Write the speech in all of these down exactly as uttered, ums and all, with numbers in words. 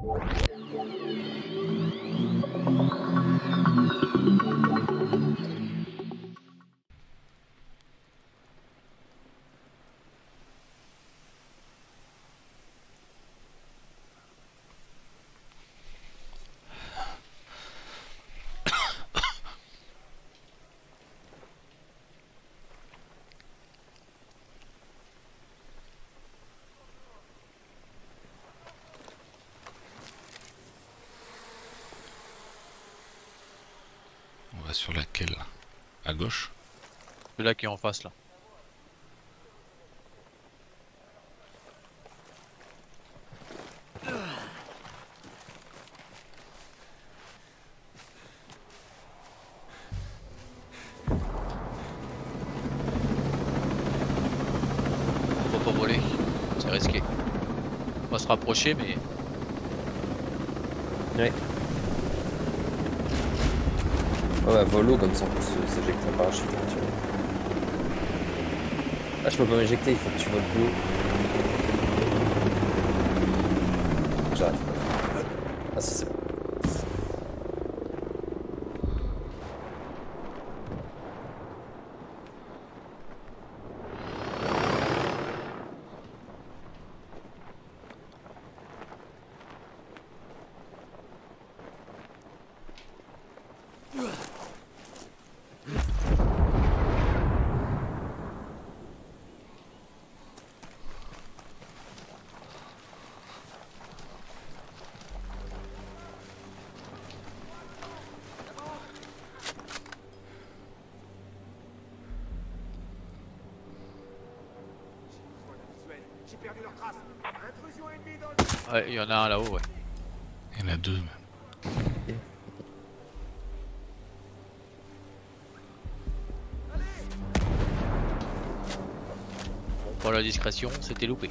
On va sur laquelle? À gauche? Celui-là qui est en face là. Faut pas voler, c'est risqué. On va se rapprocher mais... Ouais. Ouais, ouais, volo comme ça on peut se- s'éjecter en parachute. Hein, tu vois. Ah, je peux pas m'éjecter, il faut que tu voles plus haut. J'arrive pas. Ah, si, c'est bon. J'ai perdu leur trace. Intrusion ennemie dans le... Ouais, il y en a un là-haut, ouais. Il y en a deux même. Pour la discrétion, c'était loupé.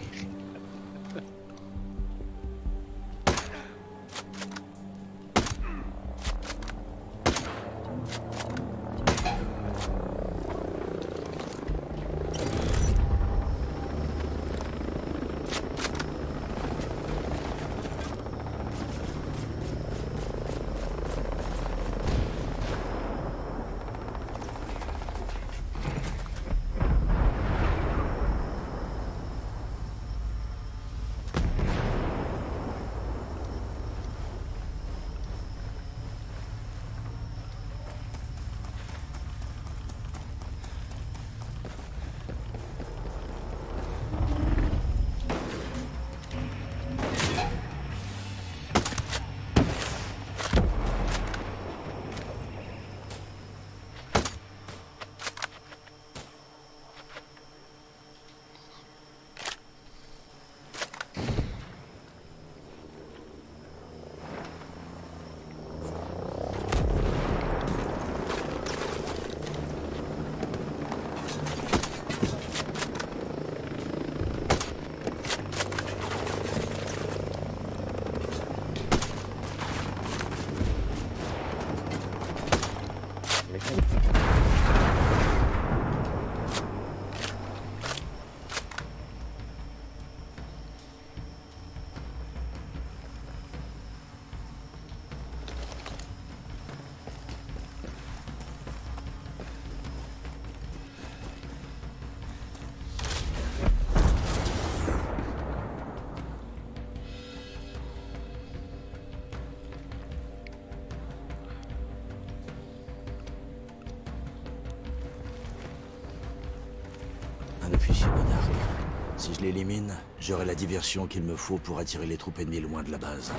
Un officier monarque. Si je l'élimine, j'aurai la diversion qu'il me faut pour attirer les troupes ennemies loin de la base.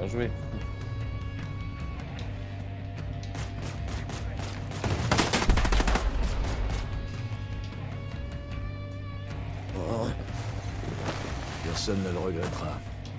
joué. Oh. Personne ne le regrettera.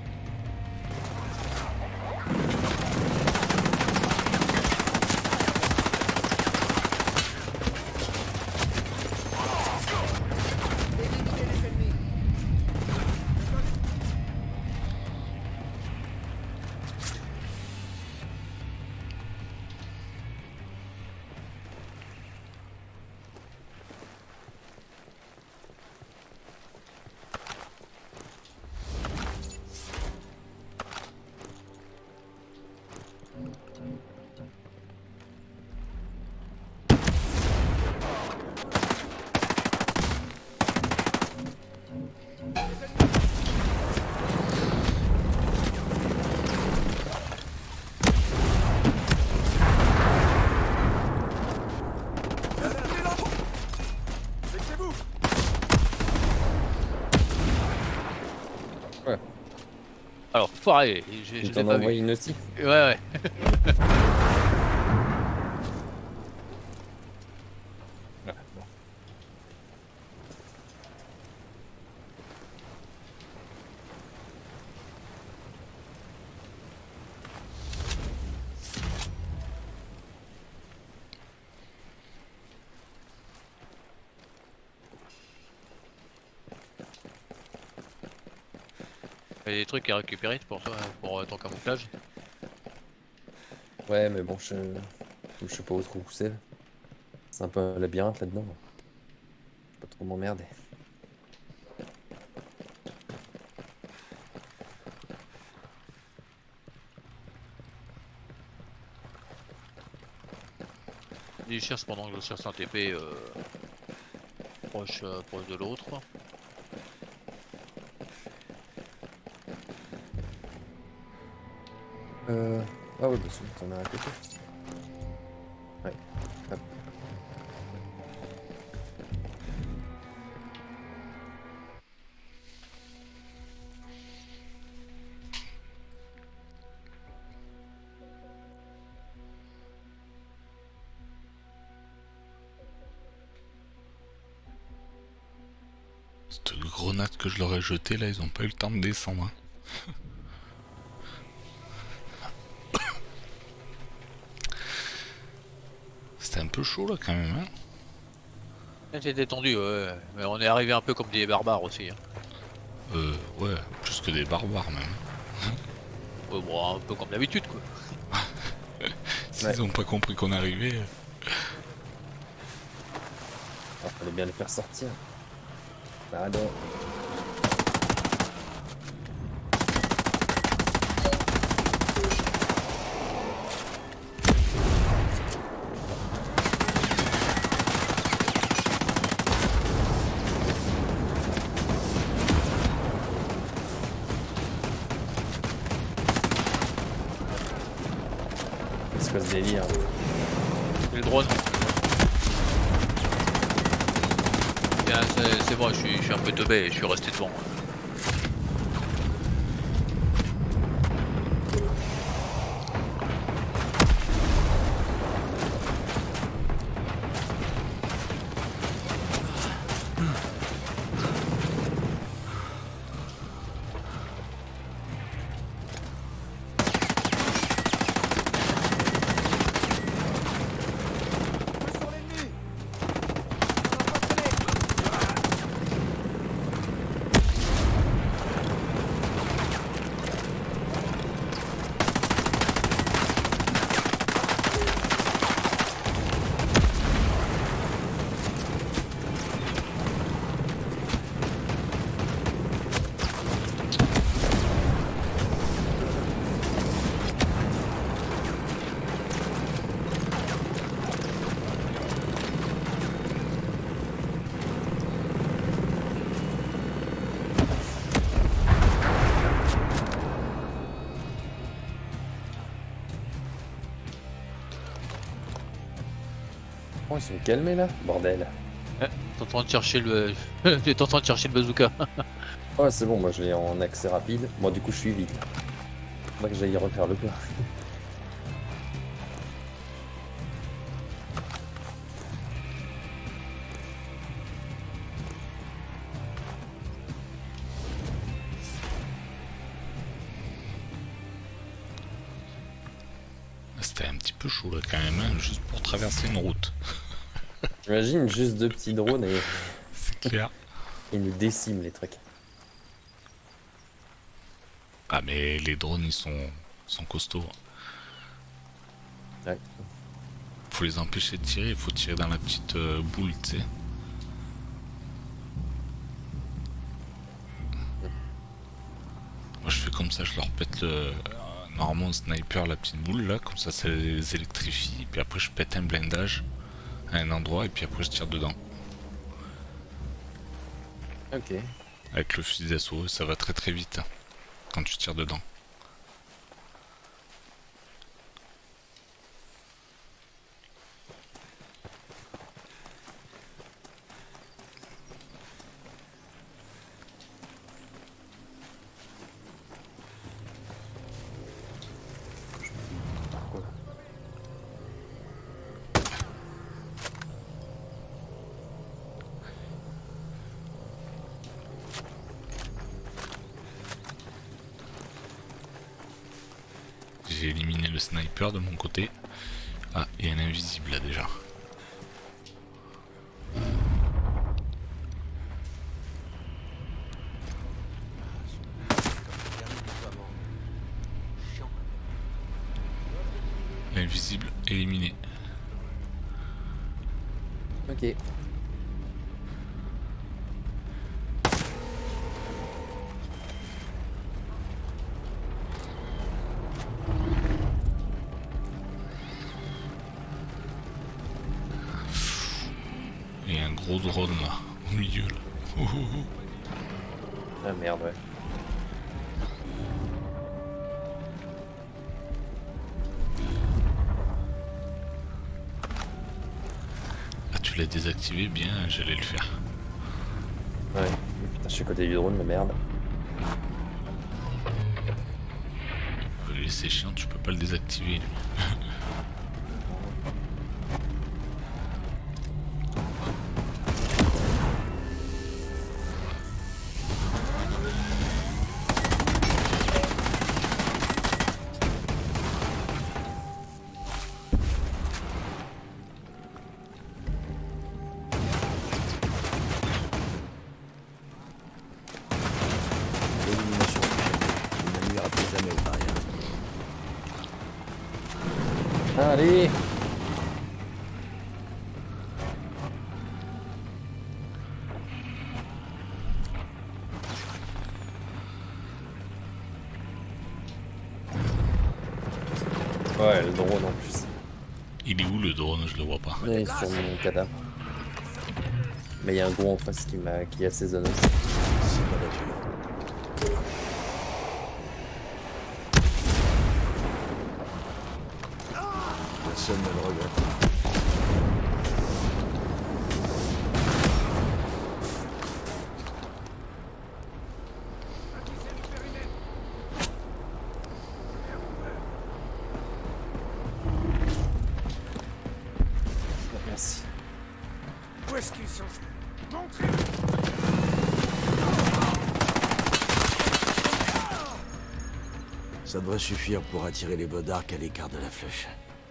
Alors, pareil, je Tu l'ai t'en pas envoies vu. une aussi? Ouais, ouais. Ah, bon. Il y a des trucs à récupérer pour toi, pour euh, ton camouflage. Ouais, mais bon, je... je sais pas où trop où c'est. C'est un peu un labyrinthe là-dedans. Je vais pas trop m'emmerder. Je cherche pendant que je cherche un T P euh, proche, euh, proche de l'autre. Euh... Ah ouais, bah c'est bon, t'en as à côté. Ouais. Hop. Cette grenade que je leur ai jetée là, ils ont pas eu le temps de descendre. Hein. C'était un peu chaud là quand même. Hein. J'ai détendu, ouais, mais on est arrivé un peu comme des barbares aussi. Hein. Euh, ouais, plus que des barbares même. Ouais, bon, un peu comme d'habitude quoi. S'ils Ouais. ont pas compris qu'on arrivait. Ah, fallait bien le faire sortir. Pardon. Espèce de délire. Et le drone. Bien, c'est c'est vrai, je suis, je suis un peu teubé et je suis resté devant. Feu sur l'ennemi. On a pas de Oh, ils sont calmés là, bordel. T'es en train de chercher le. T'es en train de chercher le bazooka. Oh, c'est bon, moi je l'ai en accès rapide. Moi, du coup, je suis vite. Faudrait que j'aille refaire le plein. C'était un petit peu chaud là quand même, hein, juste pour traverser une route. J'imagine juste deux petits drones et C'est clair. ils nous déciment les trucs. Ah mais les drones ils sont, sont costauds. Ouais. Faut les empêcher de tirer, il faut tirer dans la petite euh, boule, tu sais. Moi je fais comme ça, je leur pète le... euh, normalement un sniper, la petite boule là, comme ça ça les électrifie, et puis après je pète un blindage à un endroit, et puis après je tire dedans. Ok. Avec le fusil d'assaut, ça va très très vite hein, quand tu tires dedans. J'ai éliminé le sniper de mon côté. Ah, il y a un invisible là déjà. L'invisible éliminé. Ok. Il y a un gros drone là, au milieu là. Oh, oh, oh. Ah merde, ouais. Ah, tu l'as désactivé, bien, j'allais le faire. Ouais. Putain, je suis à côté du drone, mais merde. C'est chiant, tu peux pas le désactiver lui. L'élimination prochaine. Il ne nuira plus jamais aux barrières. Allez. Ouais, le drone en plus. Il est où le drone? Je le vois pas. Il est sur mon cadavre. Mais il y a un gros en face qui m'a qui assaisonne aussi. C'est pas la Personne ne le regrette. Merci. Où est-ce qu'ils sont? Montrez! Ça devrait suffire pour attirer les bodards à l'écart de la flèche.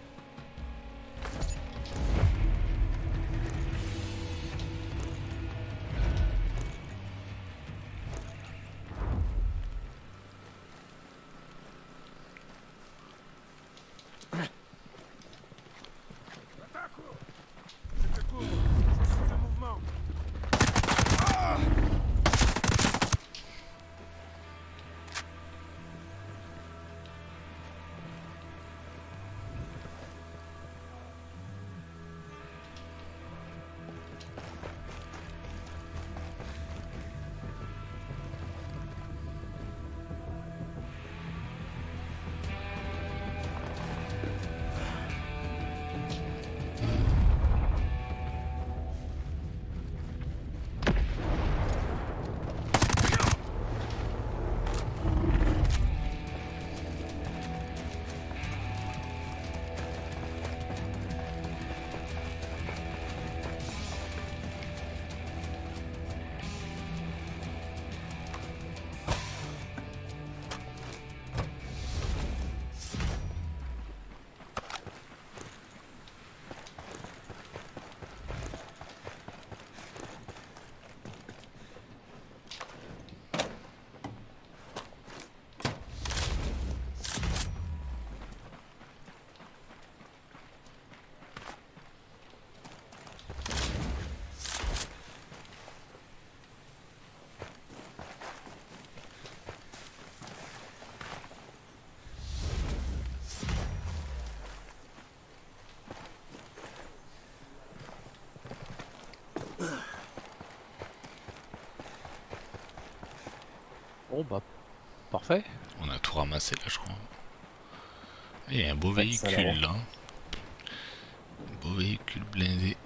Je te couvre. Je suis en mouvement. Bon bah, parfait. On a tout ramassé là, je crois. Et un beau Ouais, ça a l'air véhicule là. Un beau véhicule blindé.